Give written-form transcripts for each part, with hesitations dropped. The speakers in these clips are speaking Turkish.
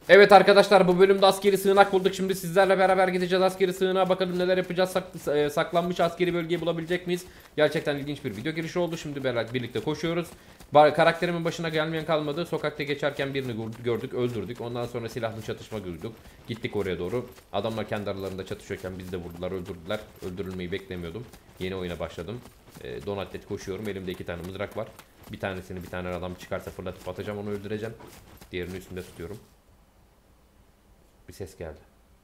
Evet arkadaşlar, bu bölümde askeri sığınak bulduk. Şimdi sizlerle beraber gideceğiz askeri sığınağa, bakalım neler yapacağız. Saklanmış askeri bölgeyi bulabilecek miyiz? Gerçekten ilginç bir video girişi oldu. Şimdi birlikte koşuyoruz. Karakterimin başına gelmeyen kalmadı. Sokakta geçerken birini gördük, öldürdük. Ondan sonra silahlı çatışma gördük. Gittik oraya doğru. Adamlar kendi aralarında çatışıyorken bizi de vurdular, öldürdüler. Öldürülmeyi beklemiyordum. Yeni oyuna başladım. Donatlet koşuyorum. Elimde 2 tane mızrak var. Bir tanesini bir tane adam çıkarsa fırlatıp atacağım, onu öldüreceğim. Diğerini üstünde tutuyorum. Bir ses geldi.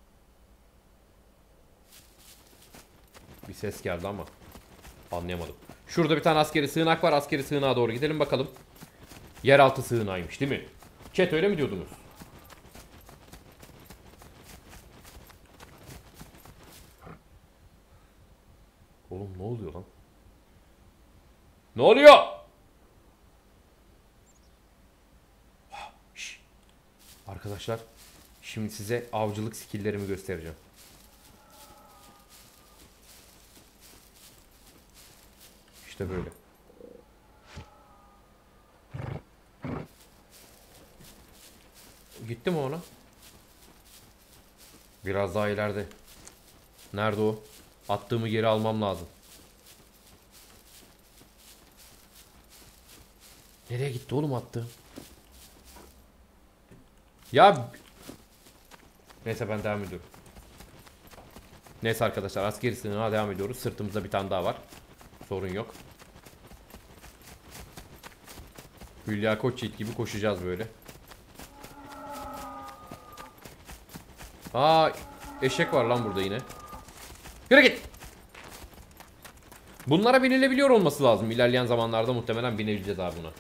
Bir ses geldi ama anlayamadım. Şurada bir tane askeri sığınak var. Askeri sığınağa doğru gidelim bakalım. Yeraltı sığınağıymış değil mi? Chat, öyle mi diyordunuz? Oğlum ne oluyor lan? Ne oluyor? Şş. Arkadaşlar, şimdi size avcılık skilllerimi göstereceğim. İşte böyle. Gitti mi ona? Biraz daha ileride. Nerede o? Attığımı geri almam lazım. Nereye gitti oğlum attığım? Ya... Neyse, ben devam ediyorum. Neyse arkadaşlar, askeri sığınağa devam ediyoruz. Sırtımızda bir tane daha var. Sorun yok. Hülya Koçyiğit gibi koşacağız böyle. Aa, eşek var lan burada yine. Yürü git. Bunlara binilebiliyor olması lazım. İlerleyen zamanlarda muhtemelen binebileceğiz abi buna.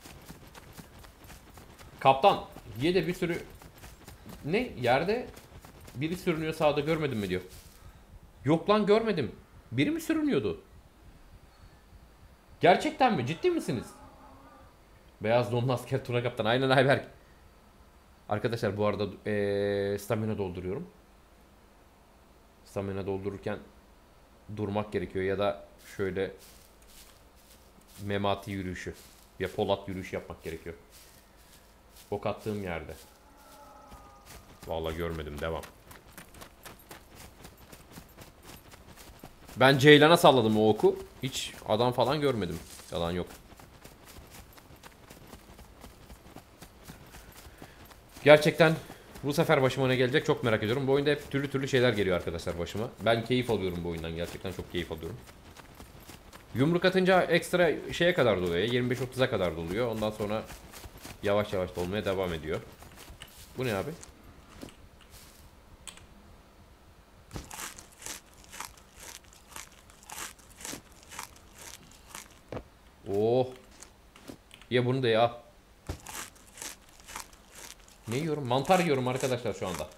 Kaptan, de bir sürü... Ne? Yerde biri sürünüyor sağda, görmedin mi diyor. Yok lan, görmedim. Biri mi sürünüyordu? Gerçekten mi? Ciddi misiniz? Beyaz donlu asker Tuna Kaptan. Aynen Ayberk. Arkadaşlar bu arada stamina dolduruyorum. Stamina doldururken durmak gerekiyor ya da şöyle memati yürüyüşü ya Polat yürüyüşü yapmak gerekiyor. Ok attığım yerde. Vallahi görmedim, devam. Ben Ceylan'a salladım o oku. Hiç adam falan görmedim. Yalan yok. Gerçekten bu sefer başıma ne gelecek çok merak ediyorum. Bu oyunda hep türlü türlü şeyler geliyor arkadaşlar başıma. Ben keyif alıyorum bu oyundan. Gerçekten çok keyif alıyorum. Yumruk atınca ekstra şeye kadar doluyor. 25-30'a kadar doluyor. Ondan sonra yavaş yavaş dolmaya devam ediyor. Bu ne abi? Oh. Ye bunu da ya. Ne yiyorum? Mantar yiyorum arkadaşlar şu anda.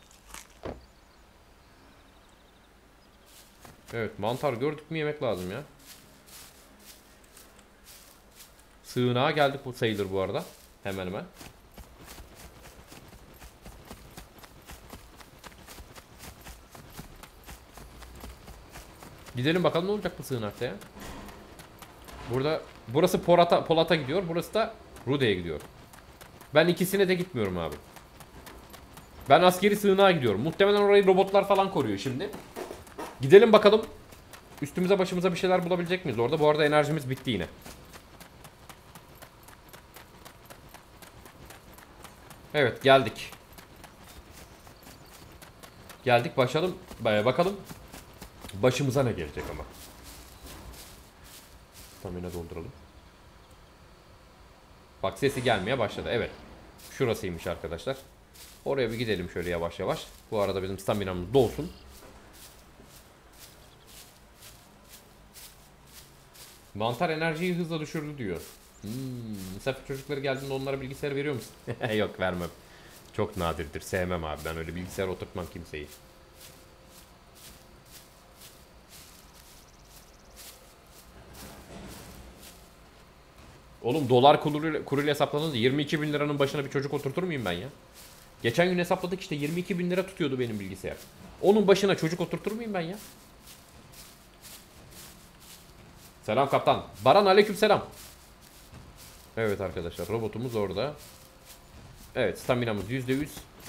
Evet, mantar gördük mü yemek lazım ya. Sığınağa geldik bu sayılır bu arada. Hemen hemen. Gidelim bakalım ne olacak bu sığınakta ya. Burada burası Polat'a gidiyor. Burası da Rude'ye gidiyor. Ben ikisine de gitmiyorum abi. Ben askeri sığınağa gidiyorum. Muhtemelen orayı robotlar falan koruyor şimdi. Gidelim bakalım. Üstümüze başımıza bir şeyler bulabilecek miyiz orada? Bu arada enerjimiz bitti yine. Evet, geldik. Geldik, başlayalım. Bakalım başımıza ne gelecek ama. Stamina dolduralım. Bak, sesi gelmeye başladı. Evet. Şurasıymış arkadaşlar. Oraya bir gidelim şöyle yavaş yavaş. Bu arada bizim staminamız dolsun. Mantar enerjiyi hızla düşürdü diyor. Misafir çocukları geldiğinde onlara bilgisayar veriyor musun? Yok, vermem. Çok nadirdir. Sevmem abi. Ben öyle bilgisayar oturtmam kimseyi. Oğlum, dolar kuruyla hesaplanınca 22 bin liranın başına bir çocuk oturtur muyum ben ya? Geçen gün hesapladık işte, 22 bin lira tutuyordu benim bilgisayar. Onun başına çocuk oturtur muyum ben ya? Selam kaptan. Baran, aleyküm selam. Evet arkadaşlar, robotumuz orada. Evet, staminamız %100.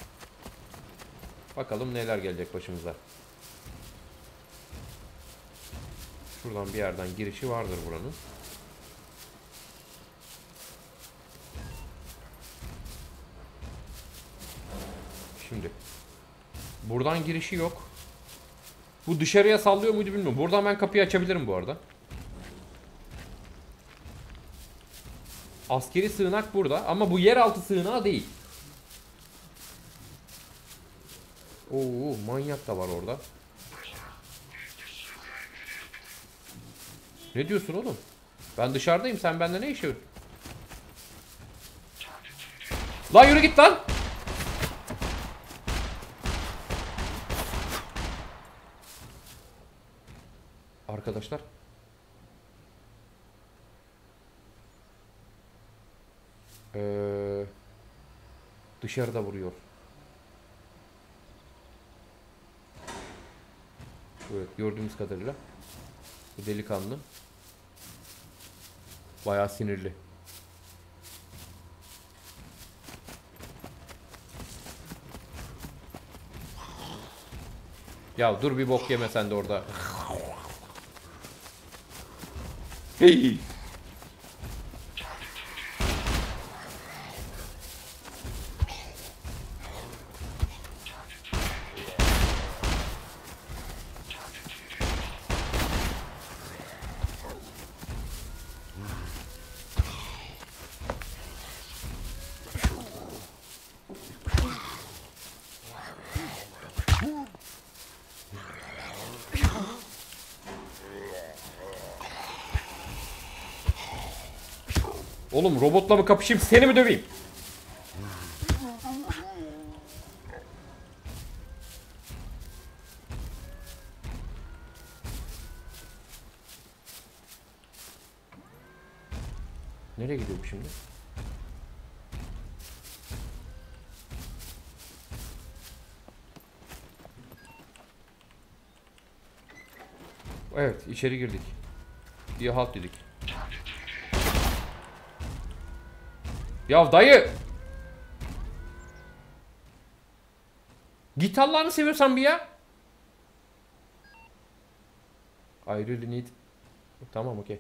Bakalım neler gelecek başımıza. Şuradan bir yerden girişi vardır buranın. Şimdi. Buradan girişi yok. Bu dışarıya sallıyor muydu bilmiyorum. Buradan ben kapıyı açabilirim bu arada. Askeri sığınak burada ama bu yeraltı sığınağı değil. Oo, manyak da var orada. Ne diyorsun oğlum? Ben dışarıdayım, sen bende ne işin? Lan yürü git lan. Arkadaşlar. Dışarıda vuruyor. Evet, gördüğümüz kadarıyla. Bu delikanlı. Bayağı sinirli. Ya dur bir bok yeme sen de orada. Hey. Oğlum robotla mı kapışayım, seni mi döveyim? Nereye gidiyor bu şimdi? Evet, içeri girdik. Bir halt dedik. Ya dayı! Git Allah'ını seviyorsan bir ya. I really need... Tamam, okey.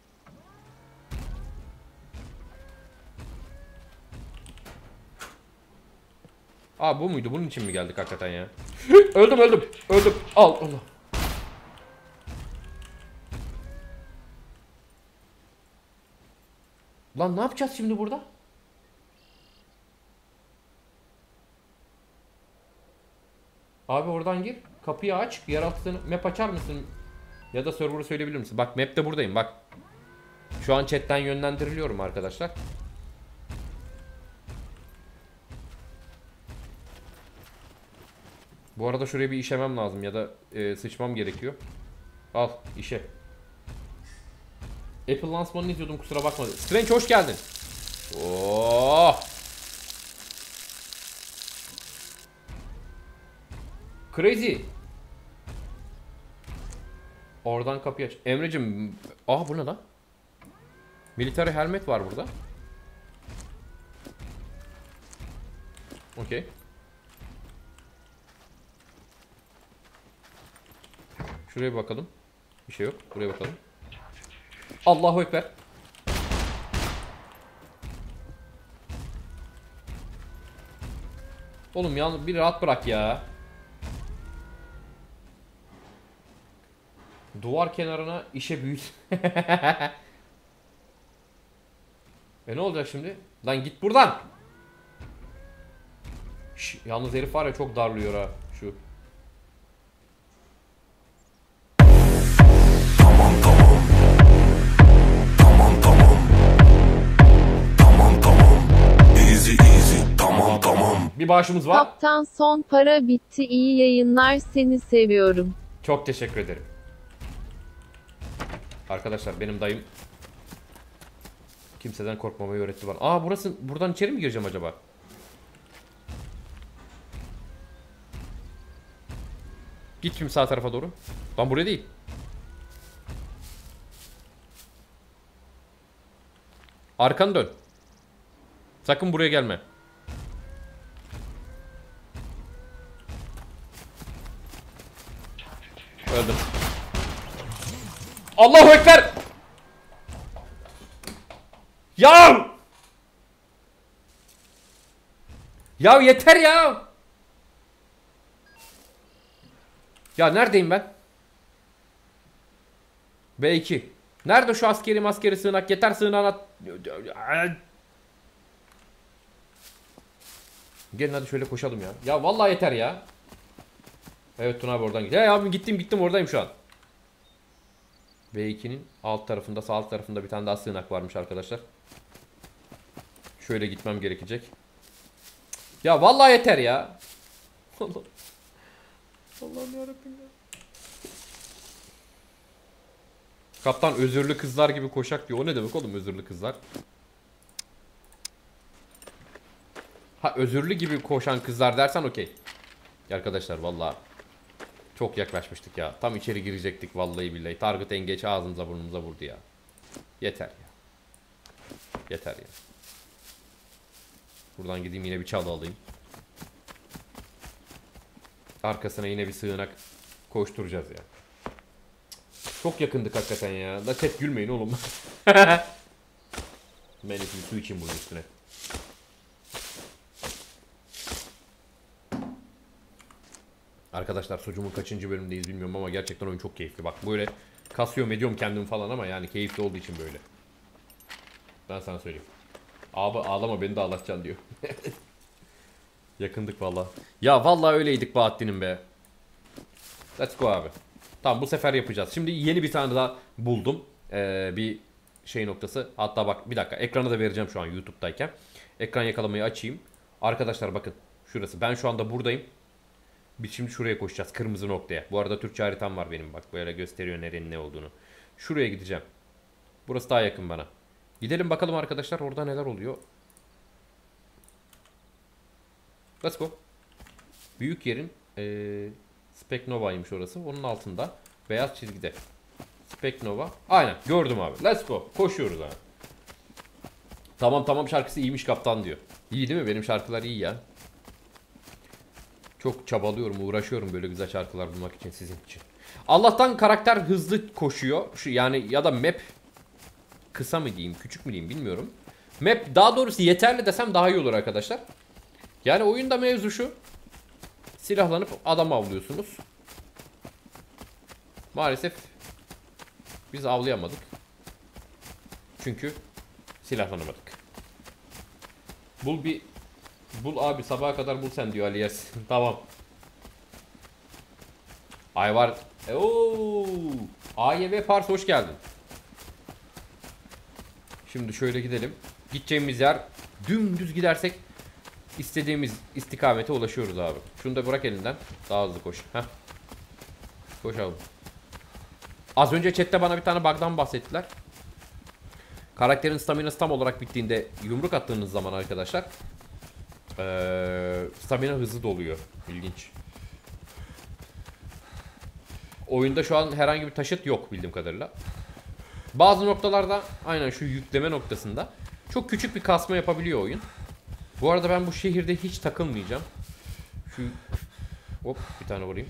Aa, bu muydu? Bunun için mi geldik hakikaten ya? öldüm. Al onu. Lan ne yapacağız şimdi burada? Abi oradan gir. Kapıyı aç. Yeraltı map açar mısın? Ya da server'ı söyleyebilir misin? Bak map'te buradayım bak. Şu an chatten yönlendiriliyorum arkadaşlar. Bu arada şuraya bir işemem lazım ya da sıçmam gerekiyor. Al işe. Apple lansmanını izliyordum, kusura bakma. Strange hoş geldin. Oh. Crazy. Oradan kapıyı aç. Emre'cim. Aa, bu ne lan? Military helmet var burada. Okey. Şuraya bakalım. Bir şey yok. Buraya bakalım. Allahu Ekber. Oğlum yalnız bir rahat bırak ya. Duvar kenarına işe büyüt. Ne olacak şimdi? Lan git buradan. Yalnız herif var ya, çok darlıyor ha şu. Tamam. Bir bağışımız var. Kaptan son para bitti. İyi yayınlar, seni seviyorum. Çok teşekkür ederim. Arkadaşlar benim dayım kimseden korkmamayı öğretti bana. Aa, burası, buradan içeri mi gireceğim acaba? Git şimdi sağ tarafa doğru. Lan buraya değil. Arkanı dön. Sakın buraya gelme. Öldüm. Allahu Ekber! Ya! Ya yeter ya! Ya neredeyim ben? B2. Nerede şu askeri sığınak? Yeter sığınağına. Gelin hadi şöyle koşalım ya. Ya vallahi yeter ya. Evet Tuna abi oradan gidiyor. Ya abi gittim oradayım şu an. B2'nin alt tarafında, sağ alt tarafında bir tane daha sığınak varmış arkadaşlar. Şöyle gitmem gerekecek. Ya vallahi yeter ya. Allah. Allah'ım yarabbim ya. Kaptan özürlü kızlar gibi koşak diyor. O ne demek oğlum özürlü kızlar? Ha özürlü gibi koşan kızlar dersen okey. Arkadaşlar vallahi çok yaklaşmıştık ya. Tam içeri girecektik vallahi billahi. Target engeç ağzımıza burnumuza vurdu ya. Yeter ya. Yeter ya. Buradan gideyim yine bir çalı alayım. Arkasına yine bir sığınak koşturacağız ya. Çok yakındık hakikaten ya. Da chat gülmeyin oğlum. Ben bir su içeyim bunun üstüne. Arkadaşlar Sucuğumun kaçıncı bölümdeyiz bilmiyorum ama gerçekten oyun çok keyifli. Bak böyle kasıyorum ediyorum kendim falan ama yani keyifli olduğu için böyle. Ben sana söyleyeyim. Abi ağlama beni de ağlatacaksın diyor. Yakındık valla. Ya valla öyleydik Bahattin'im be. Let's go abi. Tamam bu sefer yapacağız. Şimdi yeni bir tane daha buldum. Bir şey noktası. Hatta bak bir dakika ekranı da vereceğim şu an YouTube'dayken. Ekran yakalamayı açayım. Arkadaşlar bakın şurası. Ben şu anda buradayım. Biz şimdi şuraya koşacağız. Kırmızı noktaya. Bu arada Türkçe haritam var benim. Bak böyle gösteriyor nerenin ne olduğunu. Şuraya gideceğim. Burası daha yakın bana. Gidelim bakalım arkadaşlar orada neler oluyor. Let's go. Büyük yerin Speknova'ymış orası. Onun altında. Beyaz çizgide. Speknova. Aynen gördüm abi. Let's go. Koşuyoruz abi. Tamam şarkısı iyiymiş kaptan diyor. İyi değil mi? Benim şarkılar iyi ya. Çok çabalıyorum, uğraşıyorum böyle güzel şarkılar bulmak için sizin için. Allah'tan karakter hızlı koşuyor. Şu yani ya da map kısa mı diyeyim, küçük mü diyeyim bilmiyorum. Map daha doğrusu yeterli desem daha iyi olur arkadaşlar. Yani oyunda mevzu şu. Silahlanıp adam avlıyorsunuz. Maalesef biz avlayamadık. Çünkü silahlanamadık. Bul abi sabaha kadar bul sen diyor Ali Yersin. Tamam. Ayvar. Ooo. AYV Pars hoş geldin. Şimdi şöyle gidelim. Gideceğimiz yer dümdüz gidersek istediğimiz istikamete ulaşıyoruz abi. Şunu da bırak elinden. Daha hızlı koş. Heh. Koş abi. Az önce chatte bana bir tane bug'dan bahsettiler. Karakterin staminası tam olarak bittiğinde yumruk attığınız zaman arkadaşlar stamina hızlı doluyor. İlginç. Oyunda şu an herhangi bir taşıt yok bildiğim kadarıyla. Bazı noktalarda aynen şu yükleme noktasında çok küçük bir kasma yapabiliyor oyun. Bu arada ben bu şehirde hiç takılmayacağım. Şu hop bir tane vurayım.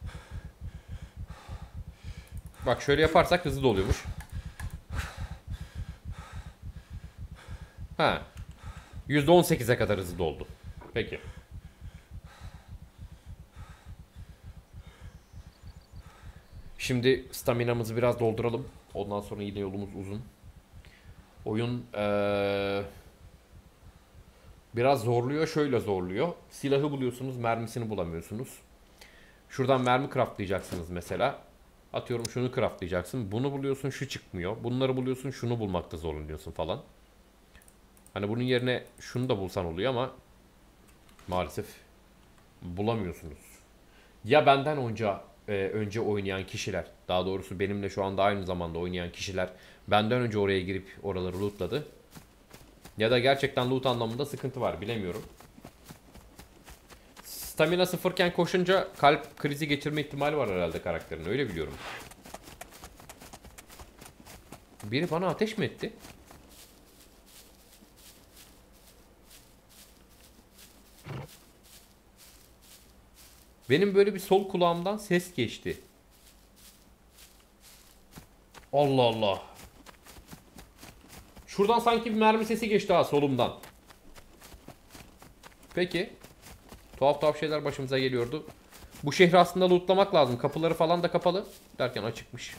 Bak şöyle yaparsak hızlı doluyormuş. Ha. %18'e kadar hızlı doldu. Peki. Şimdi staminamızı biraz dolduralım. Ondan sonra yine yolumuz uzun. Oyun biraz zorluyor. Şöyle zorluyor. Silahı buluyorsunuz, mermisini bulamıyorsunuz. Şuradan mermi craftlayacaksınız mesela. Atıyorum şunu craftlayacaksın. Bunu buluyorsun, şu çıkmıyor. Bunları buluyorsun, şunu bulmakta zorlanıyorsun falan. Hani bunun yerine şunu da bulsan oluyor ama maalesef bulamıyorsunuz. Ya benden önce oynayan kişiler, daha doğrusu benimle şu anda aynı zamanda oynayan kişiler benden önce oraya girip oraları lootladı. Ya da gerçekten loot anlamında sıkıntı var, bilemiyorum. Stamina sıfırken koşunca kalp krizi geçirme ihtimali var herhalde karakterin, öyle biliyorum. Biri bana ateş mi etti? Benim böyle bir sol kulağımdan ses geçti. Allah Allah. Şuradan sanki bir mermi sesi geçti ha, solumdan. Peki. Tuhaf tuhaf şeyler başımıza geliyordu. Bu şehri aslında lootlamak lazım. Kapıları falan da kapalı. Derken açıkmış.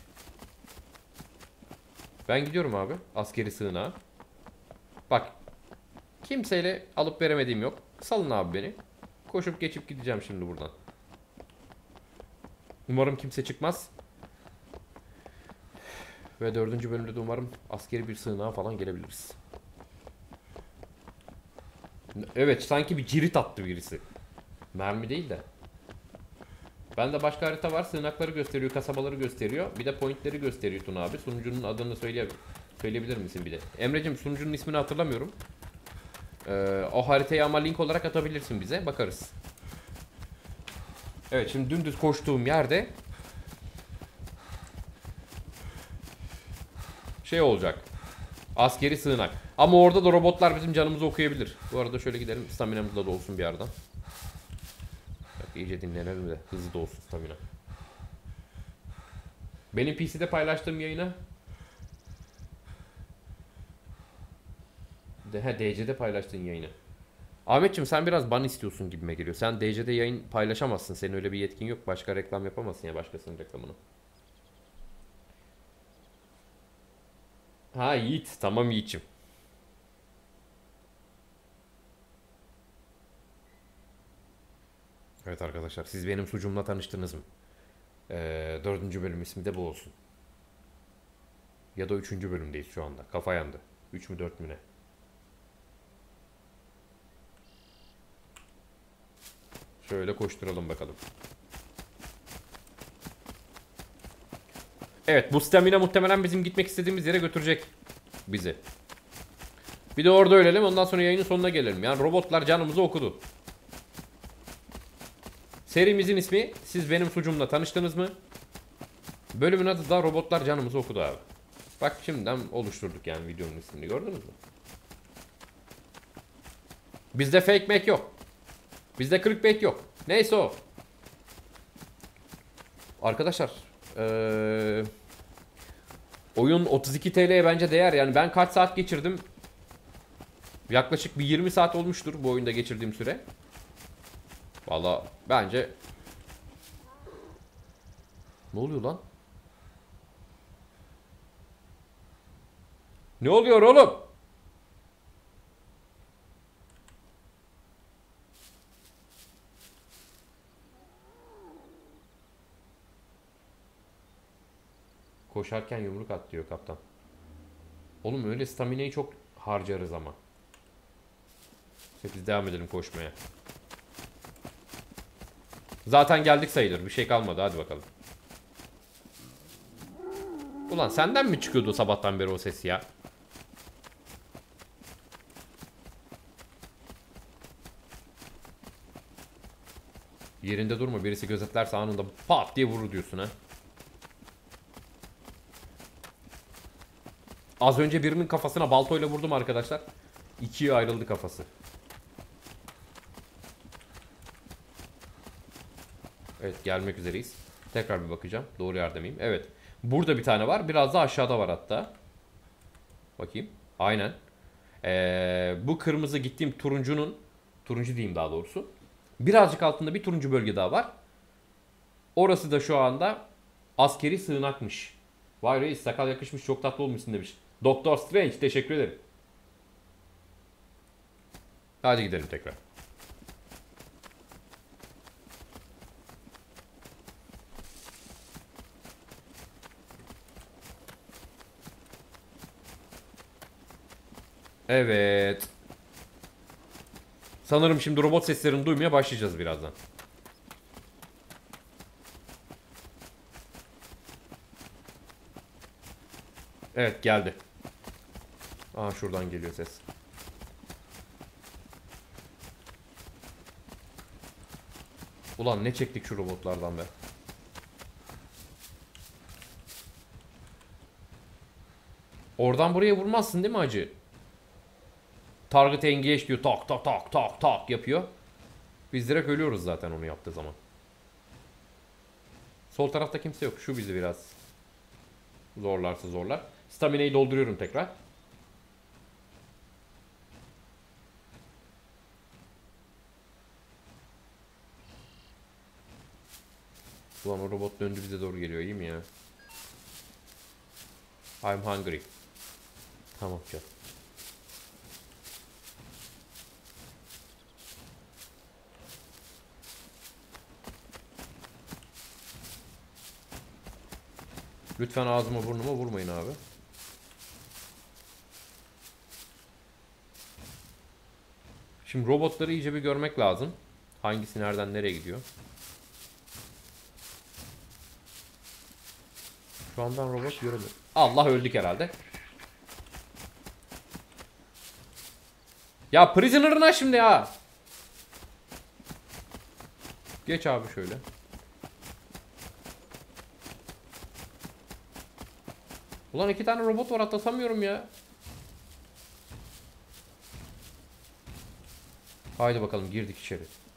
Ben gidiyorum abi. Askeri sığınağa. Bak. Kimseyle alıp veremediğim yok. Salın abi beni. Koşup geçip gideceğim şimdi buradan. Umarım kimse çıkmaz. Ve 4. bölümde de umarım askeri bir sığınağa falan gelebiliriz. Evet, sanki bir cirit attı birisi. Mermi değil de. Bende başka harita var. Sığınakları gösteriyor, kasabaları gösteriyor. Bir de pointleri gösteriyor Tuna abi. Sunucunun adını söyleyebilir misin bir de? Emre'cim, sunucunun ismini hatırlamıyorum. O haritayı ama link olarak atabilirsin bize. Bakarız. Evet, şimdi dümdüz koştuğum yerde şey olacak. Askeri sığınak. Ama orada da robotlar bizim canımızı okuyabilir. Bu arada şöyle gidelim. Staminamız da dolsun bir yerden. Bak, iyice dinlenelim de hızlı dolsun stamina. Benim PC'de paylaştığım yayına DC'de paylaştığın yayını. Ahmetciğim, sen biraz ban istiyorsun gibime geliyor. Sen DC'de yayın paylaşamazsın. Senin öyle bir yetkin yok. Başka reklam yapamazsın ya, başkasının reklamını. Ha Yiğit. Tamam Yiğit'ciğim. Evet arkadaşlar, siz benim sucumla tanıştınız mı? 4. bölüm ismi de bu olsun. Ya da 3. bölümdeyiz şu anda. Kafa yandı. 3 mü 4 mü ne? Şöyle koşturalım bakalım. Evet, bu stamina muhtemelen bizim gitmek istediğimiz yere götürecek bizi. Bir de orada ölelim, ondan sonra yayının sonuna gelelim. Yani robotlar canımızı okudu. Serimizin ismi Siz Benim Sucumla Tanıştınız mı? Bölümün adı da Robotlar Canımızı Okudu abi. Bak, şimdiden oluşturduk yani videonun ismini, gördünüz mü? Bizde fake make yok. Bizde clickbait yok. Neyse o. Arkadaşlar oyun 32 TL'ye bence değer. Yani ben kaç saat geçirdim? Yaklaşık bir 20 saat olmuştur bu oyunda geçirdiğim süre. Vallahi bence... Ne oluyor lan? Ne oluyor oğlum? Koşarken yumruk at diyor kaptan. Oğlum öyle staminayı çok harcarız ama. İşte biz devam edelim koşmaya. Zaten geldik sayılır. Bir şey kalmadı. Hadi bakalım. Ulan senden mi çıkıyordu sabahtan beri o ses ya? Yerinde durma. Birisi gözetlerse anında pat diye vurur diyorsun ha. Az önce birinin kafasına baltoyla vurdum arkadaşlar. İkiye ayrıldı kafası. Evet, gelmek üzereyiz. Tekrar bir bakacağım. Doğru yerde miyim? Evet. Burada bir tane var. Biraz da aşağıda var hatta. Bakayım. Aynen. Bu kırmızı gittiğim turuncunun, turuncu diyeyim daha doğrusu, birazcık altında bir turuncu bölge daha var. Orası da şu anda askeri sığınakmış. Vay reis, sakal yakışmış, çok tatlı olmuşsun demiş. Doktor Strange, teşekkür ederim. Hadi gidelim tekrar. Evet. Sanırım şimdi robot seslerini duymaya başlayacağız birazdan. Evet, geldi. Aa, şuradan geliyor ses. Ulan ne çektik şu robotlardan be. Oradan buraya vurmazsın değil mi hacı? Target engage diyor. Tak tak tak tak tak yapıyor. Biz direkt ölüyoruz zaten onu yaptığı zaman. Sol tarafta kimse yok. Şu bizi biraz Zorlarsa zorlar. Stamina'yı dolduruyorum tekrar. Ulan o robot döndü bize doğru geliyor, iyi mi ya? I'm hungry. Tamam canım. Lütfen ağzıma burnuma vurmayın abi. Şimdi robotları iyice bir görmek lazım. Hangisi nereden nereye gidiyor? Şu an ben robot göremiyorum. Allah, öldük herhalde. Ya Prisoner'ına şimdi ya. Geç abi şöyle. Ulan 2 tane robot var, atlatamıyorum ya. Haydi bakalım, girdik içeri.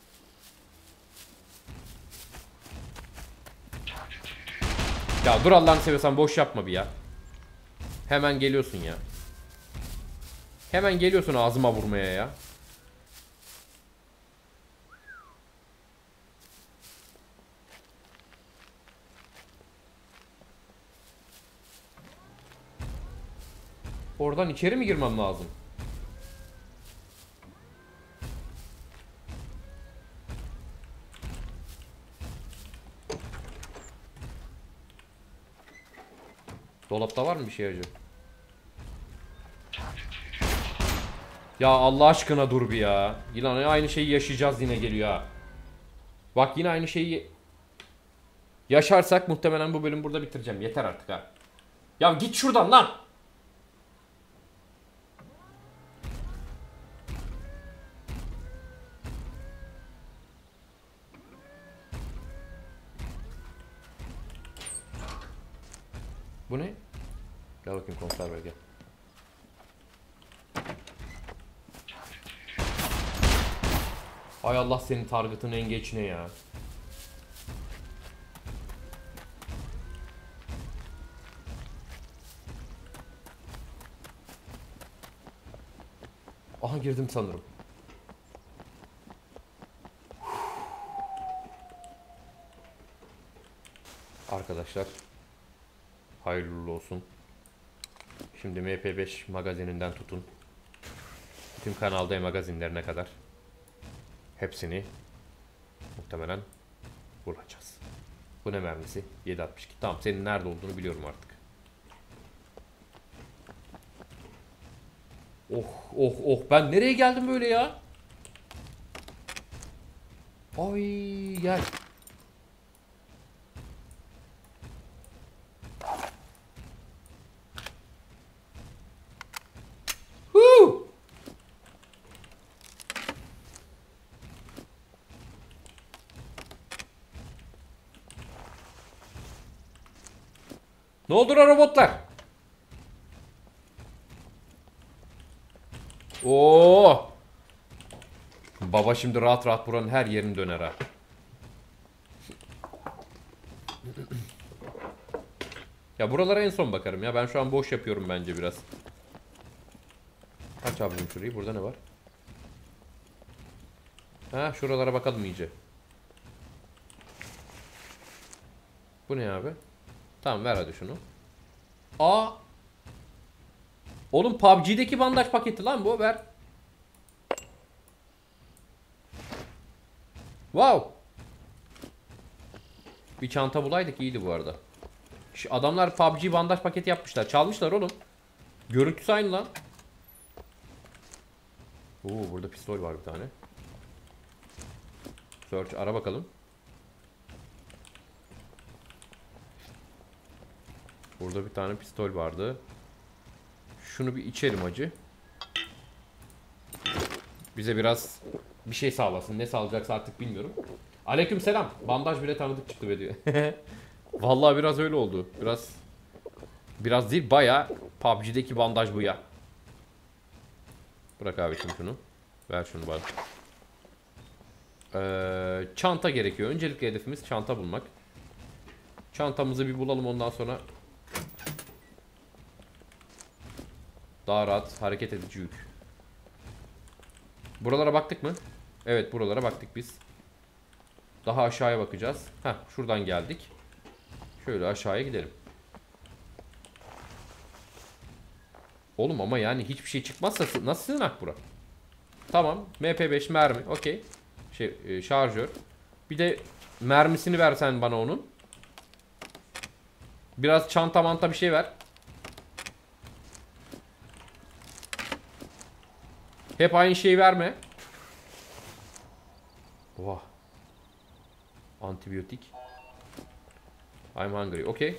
Ya dur Allah'ını seviyorsan, boş yapma bir ya. Hemen geliyorsun ya. Hemen geliyorsun ağzıma vurmaya ya. Oradan içeri mi girmem lazım? Dolapta var mı bir şey acaba? Ya Allah aşkına dur bir ya. Yine aynı şeyi yaşayacağız, yine geliyor ha. Bak yine aynı şeyi yaşarsak muhtemelen bu bölüm burada bitireceğim. Yeter artık ha. Ya git şuradan lan. Bu ne? Gel bakayım konserve gel. Ay Allah, senin target'ın en geç ne ya? Aha, girdim sanırım. Arkadaşlar, hayırlı olsun. Şimdi MP5 magazininden tutun. Tüm Kanal D magazinlerine kadar. Hepsini muhtemelen vuracağız. Bu ne mermisi? 7.62. Tamam, senin nerede olduğunu biliyorum artık. Oh oh oh, ben nereye geldim böyle ya? Ay gel. Huu. Ne oldu lan robotlar? Oo! Baba şimdi rahat rahat buranın her yerini döner ha. Ya buralara en son bakarım ya. Ben şu an boş yapıyorum bence biraz. Aç abicim şurayı. Burada ne var? Ha, şuralara bakalım iyice. Bu ne abi? Tamam, ver hadi şunu. Aa! Oğlum PUBG'deki bandaj paketi lan bu, ver. Wow. Bir çanta bulaydık iyiydi bu arada. Şu adamlar PUBG bandaj paketi yapmışlar. Çalmışlar oğlum. Görüntüsü aynı lan. Oo, burada pistol var bir tane. Search, ara bakalım. Burada bir tane pistol vardı. Şunu bir içelim acı. Bize biraz bir şey sağlasın. Ne sağlayacaksa artık bilmiyorum. Aleykümselam. Bandaj bile tanıdık çıktı be diyor. Vallahi biraz öyle oldu. Biraz değil, bayağı PUBG'deki bandaj bu ya. Bırak abi şunu. Ver şunu bana. Çanta gerekiyor. Öncelikle hedefimiz çanta bulmak. Çantamızı bir bulalım, ondan sonra Daha rahat hareket edici yük. Buralara baktık mı? Evet, buralara baktık biz. Daha aşağıya bakacağız. Heh, şuradan geldik. Şöyle aşağıya gidelim. Oğlum ama yani hiçbir şey çıkmazsa nasıl sığınak bura? Tamam. MP5 mermi. Okey. Şarjör. Bir de mermisini versen bana onun. Biraz çanta manta bir şey ver. Hep aynı şeyi verme. Oha. Antibiyotik. I'm hungry. Okey.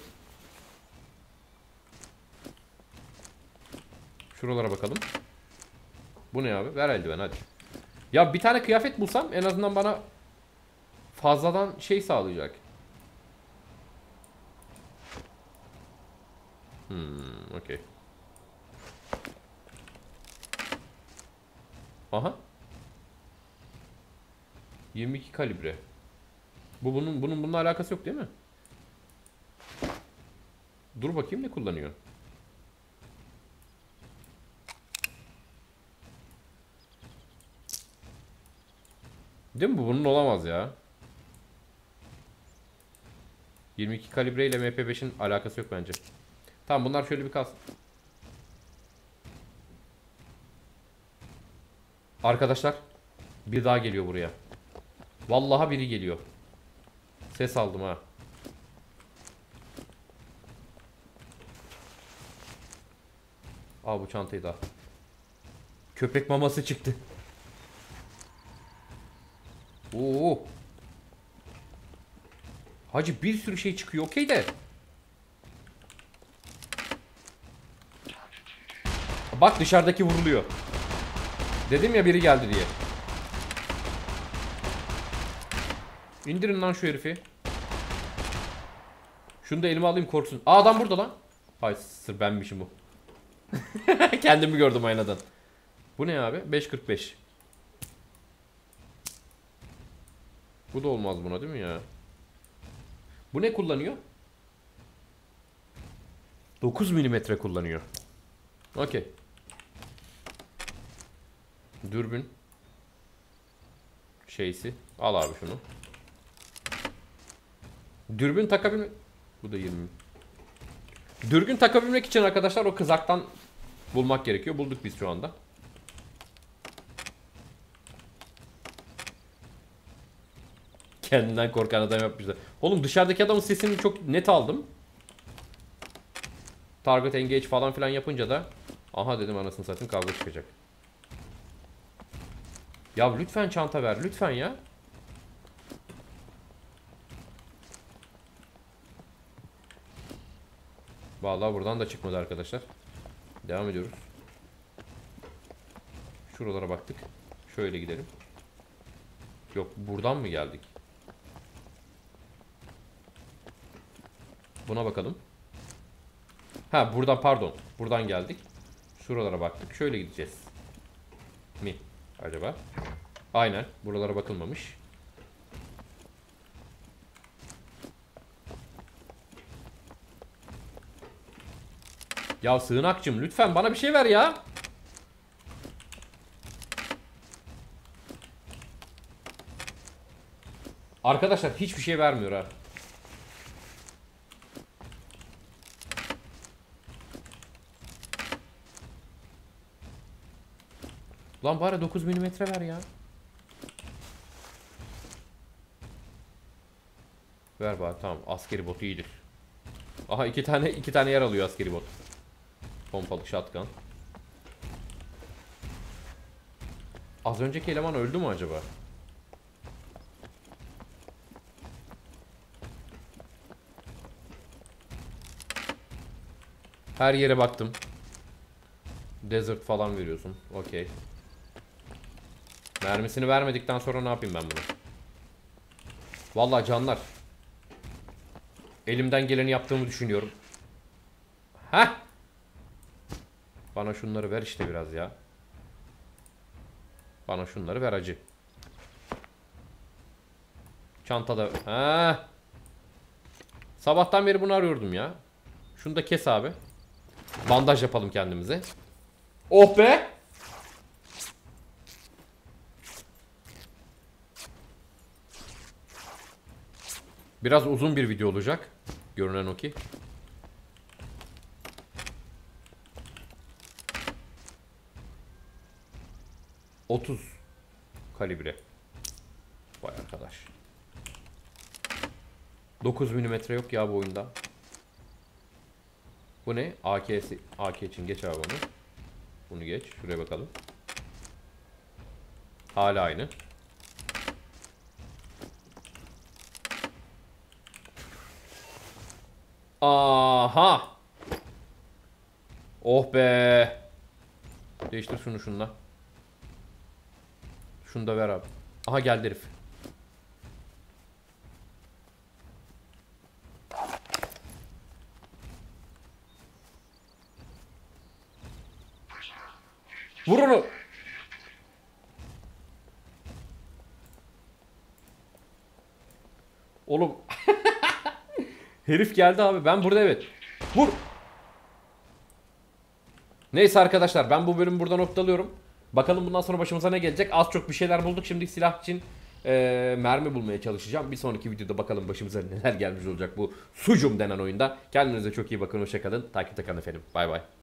Şuralara bakalım. Bu ne abi? Ver eldiven hadi. Ya bir tane kıyafet bulsam en azından bana fazladan şey sağlayacak. Okey. Aha. 22 kalibre. Bunun bununla alakası yok değil mi? Dur bakayım ne kullanıyor. Değil mi bu? Bunun olamaz ya. 22 kalibre ile MP5'in alakası yok bence. Tamam bunlar şöyle bir kalsın. Arkadaşlar bir daha geliyor buraya. Vallahi biri geliyor. Ses aldım ha. Al bu çantayı da. Köpek maması çıktı. Oo. Hacı bir sürü şey çıkıyor okey de. Bak dışarıdaki vuruluyor. Dedim ya biri geldi diye. İndirin lan şu herifi. Şunu da elime alayım korksun. Aa adam burada lan. Hay sır benmişim bu. Kendimi gördüm aynadan. Bu ne abi? 5.45. Bu da olmaz buna değil mi ya? Bu ne kullanıyor? 9 milimetre kullanıyor. Okey. Dürbün. Şeysi. Al abi şunu. Dürbün takabilmek. Bu da 20. Dürbün takabilmek için arkadaşlar o kızaktan bulmak gerekiyor. Bulduk biz şu anda. Kendinden korkan adam yapmışlar. Oğlum dışarıdaki adamın sesini çok net aldım. Target engage falan filan yapınca da aha dedim anasını satayım kavga çıkacak. Ya lütfen çanta ver lütfen ya. Vallahi buradan da çıkmadı arkadaşlar. Devam ediyoruz. Şuralara baktık. Şöyle gidelim. Yok buradan mı geldik? Buna bakalım. Ha buradan pardon. Buradan geldik. Şuralara baktık. Şöyle gideceğiz. Mi? Acaba? Aynen. Buralara bakılmamış. Ya sığınakçım lütfen bana bir şey ver ya. Arkadaşlar hiçbir şey vermiyor ha. Lan bari 9 milimetre ver ya. Ver bari tamam askeri botu iyidir. Aha iki tane yer alıyor askeri bot. Pompalı shotgun. Az önceki eleman öldü mü acaba? Her yere baktım. Desert falan veriyorsun. Okey. Mermisini vermedikten sonra ne yapayım ben bunu? Vallahi canlar. Elimden geleni yaptığımı düşünüyorum. Heh. Bana şunları ver işte biraz ya. Bana şunları ver acı. Çantada. Heh. Sabahtan beri bunu arıyordum ya. Şunu da kes abi. Bandaj yapalım kendimize. Oh be. Biraz uzun bir video olacak. Görünen o ki. ...30 kalibre. Vay arkadaş. 9 milimetre yok ya bu oyunda. Bu ne? AK'si. AK için geç abi onu. Bunu geç. Şuraya bakalım. Hala aynı. Aha. Oh be. Değiştir şunu şunla. Şunu da ver abi. Aha geldi herif. Vur onu. Oğlum. Herif geldi abi. Ben burada evet. Vur. Neyse arkadaşlar ben bu bölümü burada noktalıyorum. Bakalım bundan sonra başımıza ne gelecek. Az çok bir şeyler bulduk. Şimdi silah için mermi bulmaya çalışacağım. Bir sonraki videoda bakalım başımıza neler gelmiş olacak bu Sucum denen oyunda. Kendinize çok iyi bakın. Hoşça kalın. Takipte kalın efendim. Bay bay.